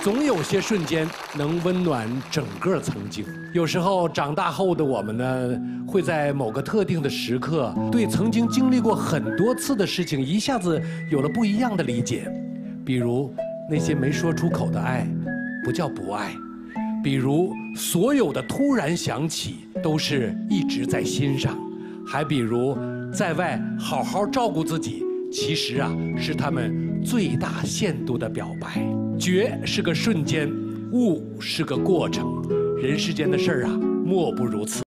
总有些瞬间能温暖整个曾经。有时候长大后的我们呢，会在某个特定的时刻，对曾经经历过很多次的事情，一下子有了不一样的理解。比如那些没说出口的爱，不叫不爱；比如所有的突然想起，都是一直在心上；还比如在外好好照顾自己，其实啊是他们最大限度的表白。觉是个瞬间，悟是个过程，人世间的事儿啊，莫不如此。